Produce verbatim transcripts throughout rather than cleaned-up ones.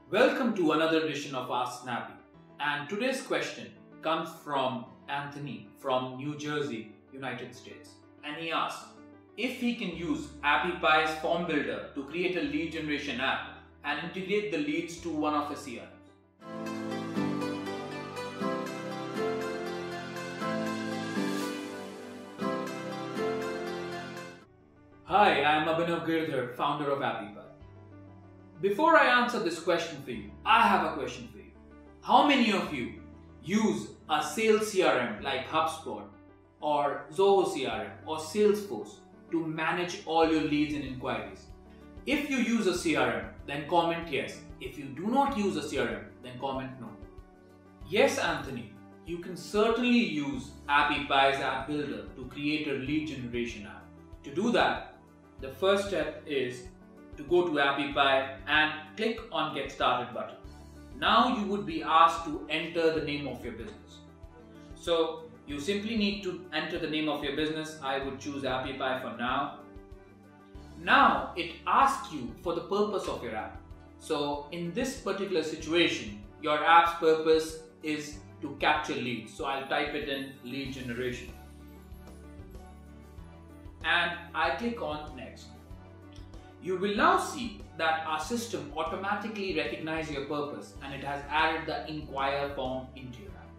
Welcome to another edition of Ask Snappy, and today's question comes from Anthony from New Jersey, United States, and he asks if he can use Appy Pie's form builder to create a lead generation app and integrate the leads to one of his C R Ms. Hi, I am Abhinav Girdhar, founder of Appy Pie. Before I answer this question for you, I have a question for you. How many of you use a sales C R M like HubSpot or Zoho C R M or Salesforce to manage all your leads and inquiries? If you use a C R M, then comment yes. If you do not use a C R M, then comment no. Yes, Anthony, you can certainly use Appy Pie's app builder to create a lead generation app. To do that, the first step is to go to Appy Pie and click on Get Started button. Now you would be asked to enter the name of your business. So you simply need to enter the name of your business. I would choose Appy Pie for now. Now it asks you for the purpose of your app. So in this particular situation, your app's purpose is to capture leads. So I'll type it in lead generation. And I click on Next. You will now see that our system automatically recognizes your purpose and it has added the inquire form into your app.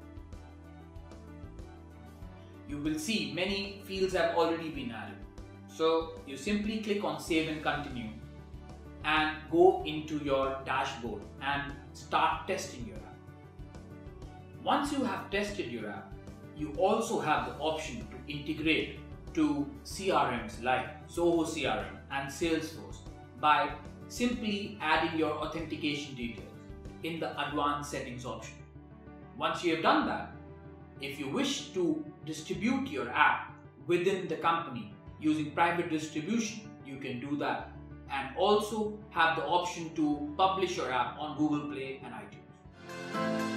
You will see many fields have already been added. So you simply click on Save and Continue and go into your dashboard and start testing your app. Once you have tested your app, you also have the option to integrate to C R Ms like Zoho C R M and Salesforce by simply adding your authentication details in the advanced settings option. Once you have done that, if you wish to distribute your app within the company using private distribution, you can do that and also have the option to publish your app on Google Play and iTunes.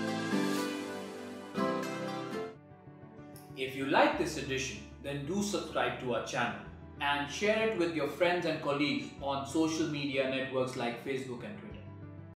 If you like this edition, then do subscribe to our channel and share it with your friends and colleagues on social media networks like Facebook and Twitter.